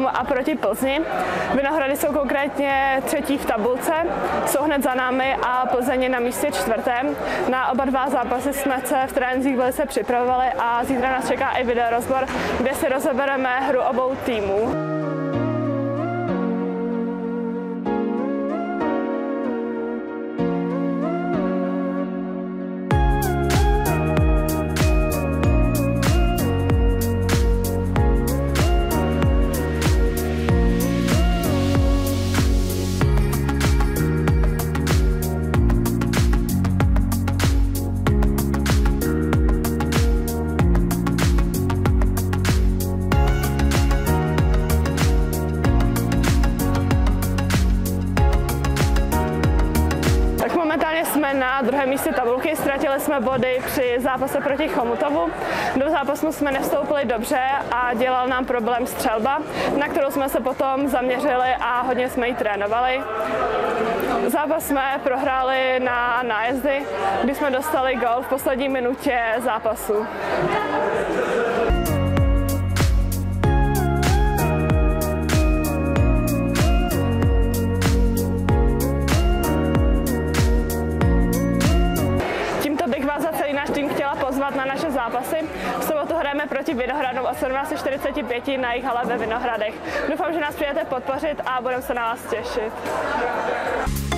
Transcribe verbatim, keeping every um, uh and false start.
a proti Plzni. Vinohrady jsou konkrétně třetí v tabulce, jsou hned za námi a Plzeň je na místě čtvrtém. Na oba dva zápasy jsme se v trénincích velice připravovali a zítra nás čeká i videorozbor, kde si rozebereme hru obou týmů. Momentálně jsme na druhém místě tabulky, ztratili jsme body při zápase proti Chomutovu. Do zápasu jsme nevstoupili dobře a dělal nám problém střelba, na kterou jsme se potom zaměřili a hodně jsme ji trénovali. Zápas jsme prohráli na nájezdy, kdy jsme dostali gól v poslední minutě zápasu. Bych vás za celý náš tým chtěla pozvat na naše zápasy. V sobotu hrajeme proti Vinohradům o sedmnáct čtyřicet pět na jejich hale ve Vinohradech. Doufám, že nás přijdete podpořit a budeme se na vás těšit.